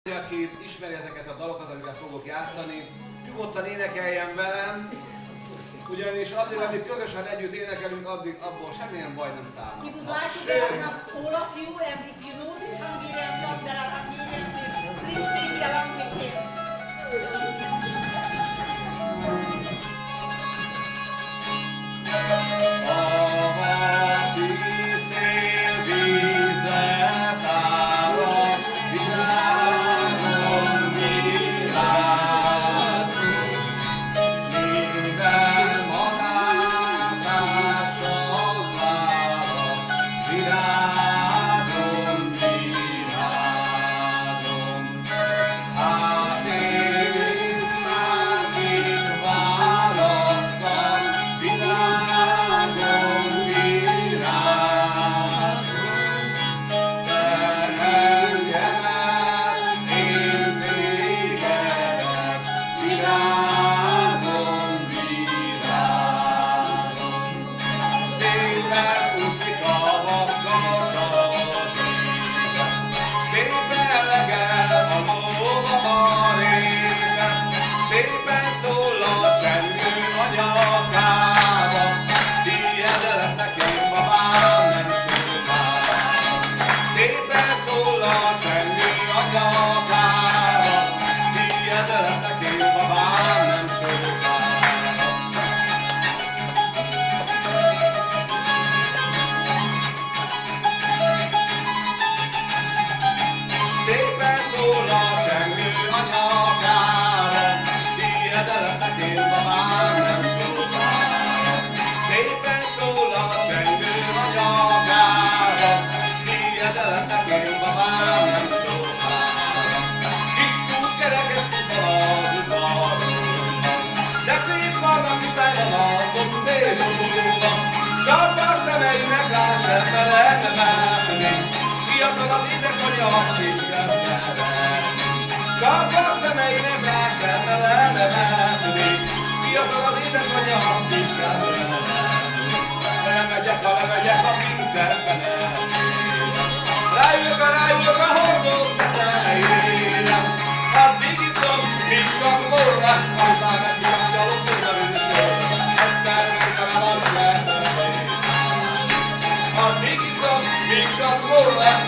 Aki ismeri ezeket a dalokat, amiket fogok játszani, nyugodtan énekeljen velem, ugyanis addig, amíg közösen együtt énekelünk, addig abból semmilyen baj nem számít. He would like to welcome all of you, and if you know this Hungarian song, there are Hungarians here, please sing along with him. More